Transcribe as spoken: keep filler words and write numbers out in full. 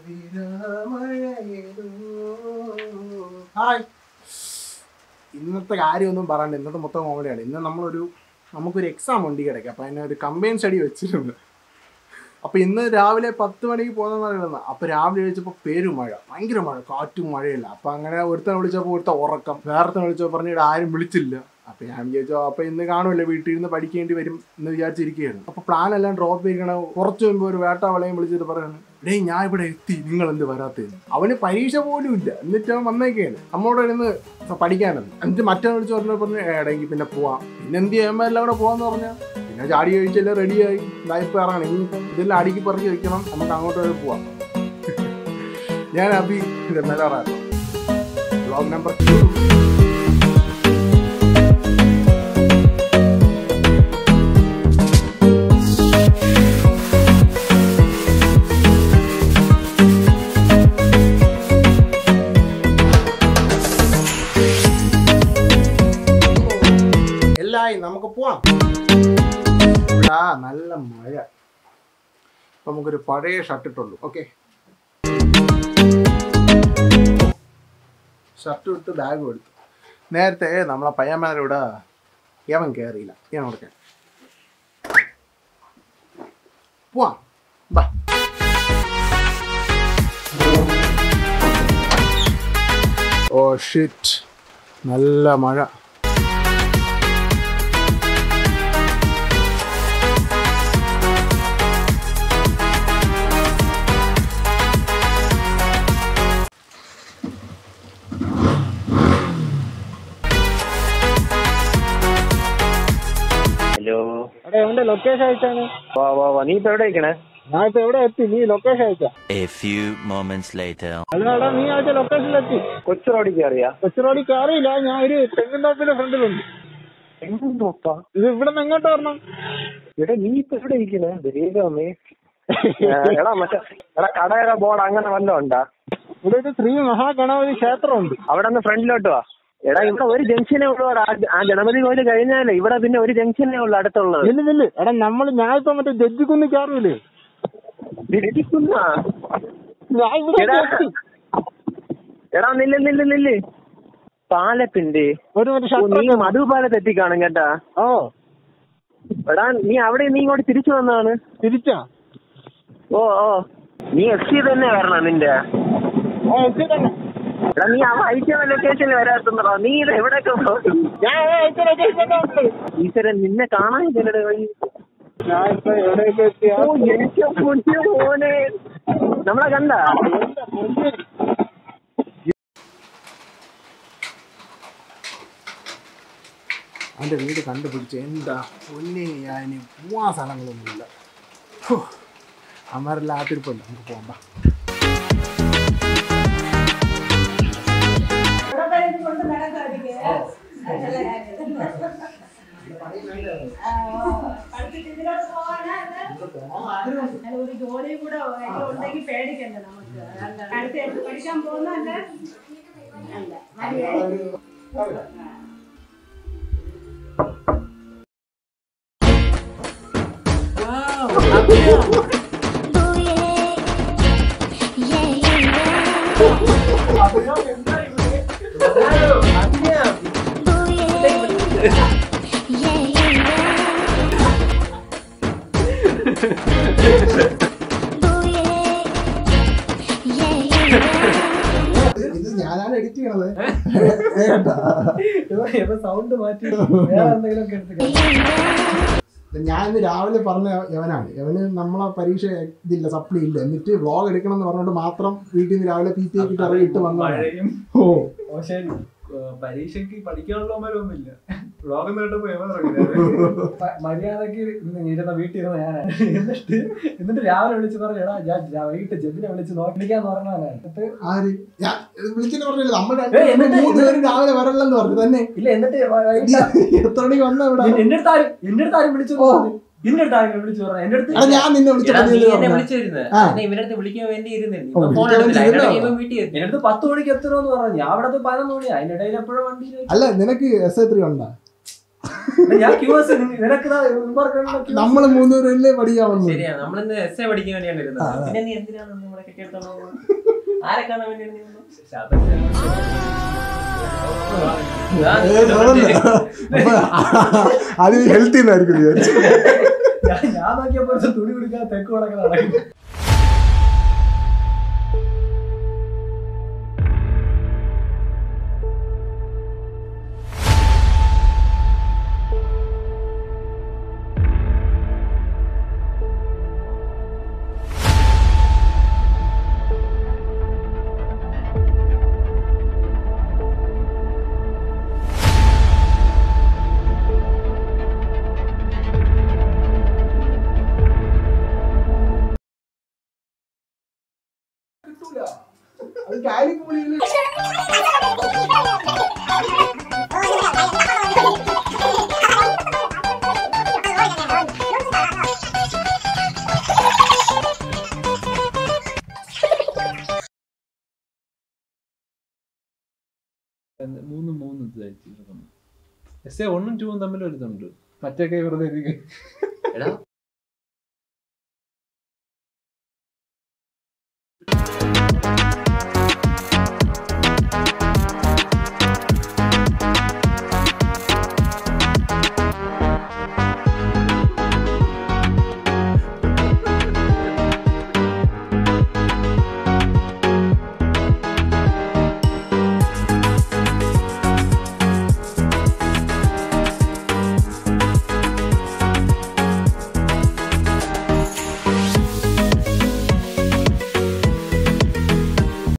Hi. ഇന്നത്തെ കാര്യമൊന്നും പറയണ്ട, ഇന്നത്തെ മൊത്തം കോമഡിയാണ്. ഇന്ന് നമ്മളൊരു നമുക്കൊരു എക്സാം ഉണ്ട് കിടക്കുക, അപ്പം അതിനെ ഒരു കമ്പൈൻ സ്റ്റഡി വെച്ചിട്ടുണ്ട്. അപ്പോൾ ഇന്ന് രാവിലെ പത്ത് മണിക്ക് പോകുന്നതെന്ന് പറയുന്നത്. അപ്പോൾ രാവിലെ വിളിച്ചപ്പോൾ പേരും മഴ, ഭയങ്കര മഴ, കാറ്റും മഴയില്ല. അപ്പോൾ അങ്ങനെ ഒരുത്തനെ വിളിച്ചപ്പോൾ ഒരുത്ത ഉറക്കം, വേറെത്തന്നെ വിളിച്ചപ്പോൾ പറഞ്ഞിട്ട് ആരും വിളിച്ചില്ല. അപ്പോൾ ഞാൻ വിചാരിച്ചോ അപ്പോൾ ഇന്ന് കാണുമല്ലോ, വീട്ടിൽ ഇരുന്ന് പഠിക്കേണ്ടി വരും എന്ന് വിചാരിച്ചിരിക്കുകയായിരുന്നു. അപ്പോൾ പ്ലാൻ എല്ലാം ഡ്രോപ്പ് ചെയ്യണ. കുറച്ച് മുമ്പ് ഒരു വേട്ടാവളയും വിളിച്ചിട്ട് പറയുന്നത്, ഡേയ് ഞാൻ ഇവിടെ എത്തി, നിങ്ങൾ എന്ത് വരാത്തത്? അവന് പരീക്ഷ പോലും ഇല്ല, എന്നിട്ട് അവൻ വന്നേക്കാണ് നമ്മോട് ഇരുന്ന് പഠിക്കാനെന്ന്. എന്നിട്ട് മറ്റേ വിളിച്ച് പറഞ്ഞ പറഞ്ഞു ഏടെങ്കിൽ പിന്നെ പോവാം. പിന്നെ എന്ത് ചെയ്യുമ്പോൾ എല്ലാം കൂടെ പോകാന്ന് പറഞ്ഞാൽ പിന്നെ ചാടി കഴിച്ചെല്ലാം റെഡിയായി ഇതായിപ്പോൾ ഇറങ്ങണം. ഇനി ഇതെല്ലാം അടുക്കി പറിച്ച് വെക്കണം, നമുക്ക് അങ്ങോട്ട് വരെ പോവാം. ഞാൻ അഭി മെലാറായിരുന്നു, വ്ലോഗ് നമ്പർ ടു. നമുക്ക് പോവാം. ആ നല്ല മഴ. അപ്പൊ നമുക്കൊരു പഴയ ഷർട്ട് ഇട്ടുള്ളൂ. ഓക്കെ, ഷർട്ട് ഇട്ട് ബാഗ് എടുത്തു. നേരത്തെ നമ്മളെ പയ്യന്മാരുടെ ഇവിടെ യവൻ കയറിയില്ല, ഞാൻ കൊടുക്കാൻ പോവാം. ബാ. ഓ ഷിറ്റ്, നല്ല മഴ. എവിടെ ലൊക്കേഷൻ അയച്ചാണ്? നീ ഇപ്പൊ എവിടെ അയക്കണേ? ഞാൻ ഇപ്പൊ എവിടെ എത്തി, നീ ലൊക്കേഷൻ അയച്ചാ? അല്ലാടാ, നീ അയച്ച ലൊക്കേഷനിലെത്തി. കൊച്ചു റോഡിൽ കയറിയാ? കൊച്ചു റോഡിൽ കയറിയില്ല, ഞാൻ ഒരു തെങ്ങിൻ തോപ്പിന്റെ ഫ്രണ്ടിലുണ്ട്. തെങ്ങിൻ തോപ്പാ? ഇത് ഇവിടെ നിന്ന് എങ്ങോട്ട് വരണം? ഇവിടെ നീ ഇപ്പൊ എവിടെ ഇരിക്കണേ? ദൈവമേ. എടാ മറ്റേ എടാ കടയുടെ ബോർഡ് അങ്ങനെ വല്ലതും ഉണ്ടാ? ഇവിടെ ഒരു ശ്രീ മഹാഗണപതി ക്ഷേത്രമുണ്ട്, അവിടെ നിന്ന് ഫ്രണ്ടിലോട്ട് വാ. എടാ ഇവിടെ ഒരു ജംഗ്ഷനേ ഉള്ളൂ. ആ ഗണപതി കോയില് കഴിഞ്ഞാലേ ഇവിടെ പിന്നെ ഒരു ജംഗ്ഷനേ ഉള്ളൂ അടുത്തുള്ളത്. ഇല്ല ഇല്ല എടാ, നമ്മള് ഞാൻ ഇപ്പൊ മറ്റേ ജഡ്ജിക്കുന്ന് കയറിയില്ലേ? ജഡ്ജിക്കുന്നാ? എടാ നില്ല നില്ല നില്ല് പാലത്തിന്റെ ഒരു നീ മധുപാലത്ത് എത്തിക്കാണും കേട്ടാ. ഓ എടാ നീ അവിടെ നീ ഇങ്ങോട്ട് തിരിച്ചു വന്നാണ്. തിരിച്ചാ? ഓ ഓ നീ എസ് സി തന്നെ വരണം നിന്റെ. ഓ എസ് സി തന്നെ. എടാ നീ അവ അയച്ച ലൊക്കേഷനിൽ വരാത്തുണ്ടോ? നീ ഇത് എവിടെയൊക്കെ ഈശ്വരൻ നിന്നെ കാണാൻ ചിലടെ വഴി. മോനെ നമ്മളെ കണ്ട അവൻ്റെ വീട് കണ്ടുപിടിച്ച് എന്താ പൊന്നെ, ഞാൻ പോവാൻ സ്ഥലങ്ങളൊന്നുമില്ല. അമ്മരെല്ലാം ആത്തിരിപ്പല്ല, നമുക്ക് പോകണ്ട. ഒരു ജോലി കൂടെ ഉണ്ടെങ്കിൽ പേടിക്കണ്ട നമുക്ക്. അടുത്ത് പഠിക്കാൻ പോകുന്നല്ല ഇത് ഞാനാണ് എഡിറ്റ് ചെയ്യണത്. സൗണ്ട് മാറ്റി വേറെ എന്തെങ്കിലും എടുത്ത്. ഞാൻ ഇന്ന് രാവിലെ പറഞ്ഞ യവനാണ്. യവന് നമ്മളെ പരീക്ഷ ഇതില്ല, സപ്ലി ഇല്ല, എന്നിട്ട് വ്ളോഗ് എടുക്കണം എന്ന് പറഞ്ഞുകൊണ്ട് മാത്രം വീട്ടിൽ നിന്ന് രാവിലെ പി ടി ആക്കിട്ട് ഇറങ്ങിയിട്ട് വന്നു. ഓ ശരി, പരീക്ഷയ്ക്ക് പഠിക്കാനുള്ളവരൊന്നുമില്ല. മര്യാദക്ക് ഇരുന്ന വീട്ടിൽ ഇരുന്ന ഞാനാണ്. എന്നിട്ട് എന്നിട്ട് രാവിലെ വിളിച്ച് പറഞ്ഞാ ഞാൻ വൈകിട്ട് ജബിനെ വിളിച്ച് നോക്കിക്കാന്ന് പറഞ്ഞാണ്. ആര് വിളിച്ചെന്ന് പറഞ്ഞില്ല, നമ്മുടെ മൂന്ന് പേരും രാവിലെ വരല്ലെന്ന് പറഞ്ഞു തന്നെ. ഇല്ല, എന്നിട്ട് എത്ര മണിക്ക് വന്ന ഇവിടെ എന്റെ അടുത്ത് ആരും എന്റെ അടുത്ത് ആരും വിളിച്ചു എന്റെ അടുത്ത് ആരും വിളിച്ചു പറഞ്ഞു. എന്റെ അടുത്ത് ഞാൻ നിന്നെ എന്റെ അടുത്ത് പത്ത് മണിക്ക് എത്തണമെന്ന് പറഞ്ഞു. ഞാൻ അവിടെ പതിനൊന്ന് മണി, അതിന്റെ ഇടയിൽ എപ്പോഴും വണ്ടി. അല്ല നിനക്ക് എസ് എ ത്രീ ഉണ്ടാ? നമ്മള് മൂന്നുപേരല്ലേ പഠിക്കാൻ വന്നു. ശരിയാ, നമ്മളിന്ന് എസ് എ പഠിക്കാൻ വേണ്ടിയാണ് ഇരുന്നത്. പിന്നെ നീ എന്തിനാണ് നമ്മളെ കെട്ടിയെടുത്തോളൂ? ആരെ കാണാൻ വേണ്ടിയാണ്? അത് ഹെൽത്തി ആയിരിക്കും വിചാരിച്ചു. ഞാൻ നോക്കിയപ്പോ തുണി കുടിക്കാൻ തെക്ക് കൊടുക്കണം. മൂന്നും മൂന്ന് എസ് എ ഒന്നും ടൂവും തമ്മിൽ ഒരുതുണ്ട്. മറ്റൊക്കെ വെറുതെ